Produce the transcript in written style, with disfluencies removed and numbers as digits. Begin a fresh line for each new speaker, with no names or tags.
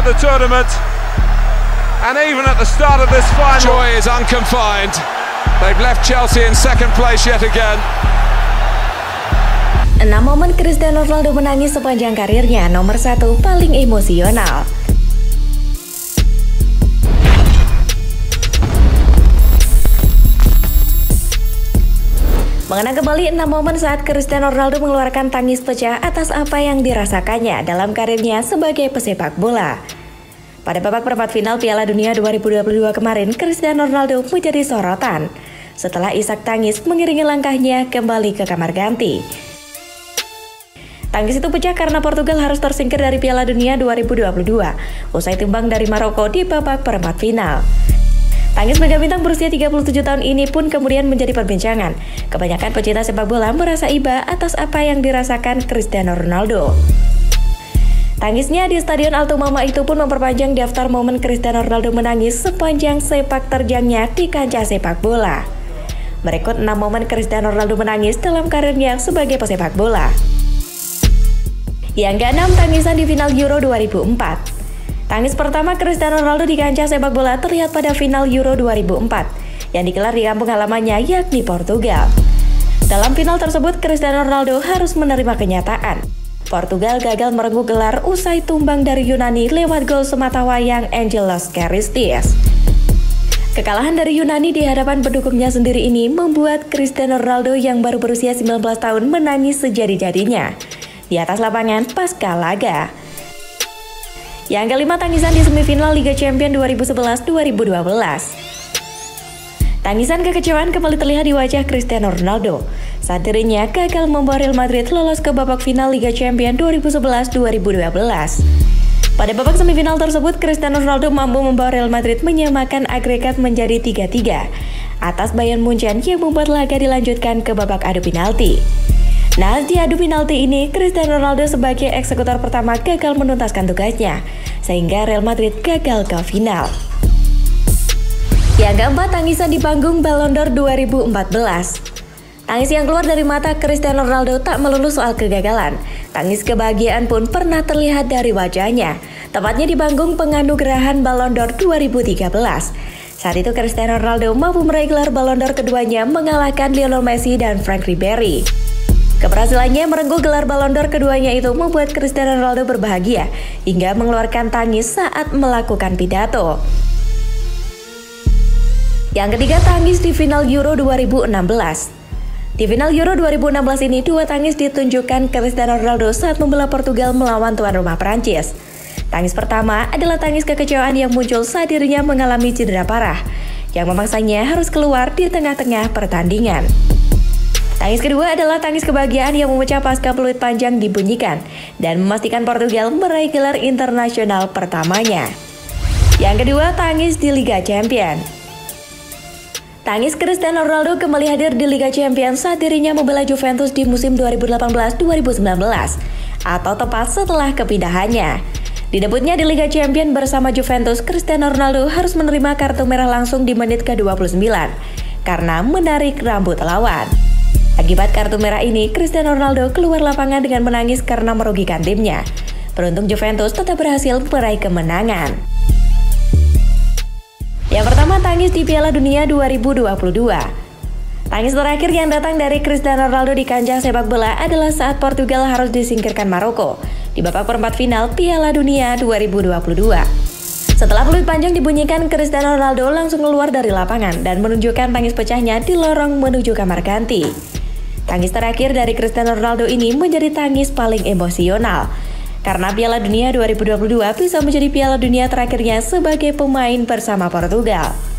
the tournament, and even at the start of this final,
joy is unconfined. They've left Chelsea in second place yet again.
6 momen Cristiano Ronaldo menangis sepanjang karirnya, nomor 1 paling emosional. Mengenang kembali 6 momen saat Cristiano Ronaldo mengeluarkan tangis pecah atas apa yang dirasakannya dalam karirnya sebagai pesepak bola. Pada babak perempat final Piala Dunia 2022 kemarin, Cristiano Ronaldo menjadi sorotan setelah isak tangis mengiringi langkahnya kembali ke kamar ganti. Tangis itu pecah karena Portugal harus tersingkir dari Piala Dunia 2022 usai tumbang dari Maroko di babak perempat final. Tangis mega bintang berusia 37 tahun ini pun kemudian menjadi perbincangan. Kebanyakan pecinta sepak bola merasa iba atas apa yang dirasakan Cristiano Ronaldo. Tangisnya di Stadion Alto Mama itu pun memperpanjang daftar momen Cristiano Ronaldo menangis sepanjang sepak terjangnya di kancah sepak bola. Merekod 6 momen Cristiano Ronaldo menangis dalam karirnya sebagai pesepak bola. Yang ke-6, tangisan di final Euro 2004. Tangis pertama Cristiano Ronaldo di kancah sepak bola terlihat pada final Euro 2004 yang digelar di kampung halamannya yakni Portugal. Dalam final tersebut, Cristiano Ronaldo harus menerima kenyataan Portugal gagal merengkuh gelar usai tumbang dari Yunani lewat gol sematawayang Angelos Karistis. Kekalahan dari Yunani di hadapan pendukungnya sendiri ini membuat Cristiano Ronaldo yang baru berusia 19 tahun menangis sejadi-jadinya di atas lapangan pasca laga. Yang kelima, tangisan di semifinal Liga Champions 2011-2012. Tangisan kekecewaan kembali terlihat di wajah Cristiano Ronaldo saat dirinya gagal membawa Real Madrid lolos ke babak final Liga Champions 2011-2012. Pada babak semifinal tersebut, Cristiano Ronaldo mampu membawa Real Madrid menyamakan agregat menjadi 3-3 atas Bayern Munchen yang membuat laga dilanjutkan ke babak adu penalti. Nah, di adu penalti ini, Cristiano Ronaldo sebagai eksekutor pertama gagal menuntaskan tugasnya, sehingga Real Madrid gagal ke final. Yang keempat, tangisan di panggung Ballon d'Or 2014. Tangis yang keluar dari mata Cristiano Ronaldo tak melulu soal kegagalan. Tangis kebahagiaan pun pernah terlihat dari wajahnya, tepatnya di panggung penganugerahan Ballon d'Or 2013. Saat itu Cristiano Ronaldo mampu meraih gelar Ballon d'Or keduanya mengalahkan Lionel Messi dan Frank Ribery. Keberhasilannya merengkuh gelar Ballon d'Or keduanya itu membuat Cristiano Ronaldo berbahagia hingga mengeluarkan tangis saat melakukan pidato. Yang ketiga, tangis di final Euro 2016. Di final Euro 2016 ini, dua tangis ditunjukkan Cristiano Ronaldo saat membela Portugal melawan tuan rumah Prancis. Tangis pertama adalah tangis kekecewaan yang muncul saat dirinya mengalami cedera parah yang memaksanya harus keluar di tengah-tengah pertandingan. Tangis kedua adalah tangis kebahagiaan yang memecah pasca peluit panjang dibunyikan dan memastikan Portugal meraih gelar internasional pertamanya. Yang kedua, tangis di Liga Champions. Tangis Cristiano Ronaldo kembali hadir di Liga Champions saat dirinya membela Juventus di musim 2018-2019 atau tepat setelah kepindahannya. Di debutnya di Liga Champions bersama Juventus, Cristiano Ronaldo harus menerima kartu merah langsung di menit ke-29 karena menarik rambut lawan. Akibat kartu merah ini, Cristiano Ronaldo keluar lapangan dengan menangis karena merugikan timnya. Beruntung Juventus tetap berhasil meraih kemenangan. Yang pertama, tangis di Piala Dunia 2022. Tangis terakhir yang datang dari Cristiano Ronaldo di kancah sepak bola adalah saat Portugal harus disingkirkan Maroko di babak perempat final Piala Dunia 2022. Setelah peluit panjang dibunyikan, Cristiano Ronaldo langsung keluar dari lapangan dan menunjukkan tangis pecahnya di lorong menuju kamar ganti. Tangis terakhir dari Cristiano Ronaldo ini menjadi tangis paling emosional karena Piala Dunia 2022 bisa menjadi Piala Dunia terakhirnya sebagai pemain bersama Portugal.